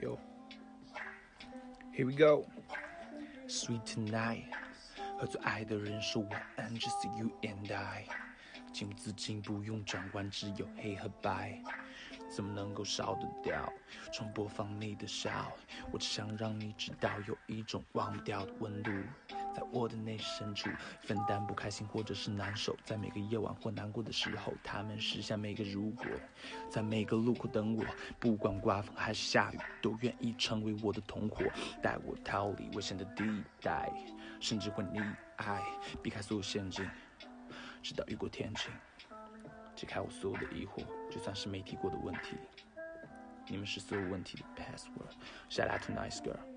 Yo, here we go. Sweet tonight， 和最爱的人说晚安 ，Just you and I。情不自禁不用转弯，只有黑和白，怎么能够少得掉？重播放你的笑，我只想让你知道，有一种忘不掉的温度，在我的内心深处，分担不开心或者是难受，在每个夜晚或难过的时候，他们实现每个如果，在每个路口等我，不管刮风还是下雨，都愿意成为我的同伙，带我逃离危险的地带，甚至会溺爱，避开所有陷阱，直到雨过天晴，解开我所有的疑惑，就算是没提过的问题，你们是所有问题的 password。Shout out to nice girl。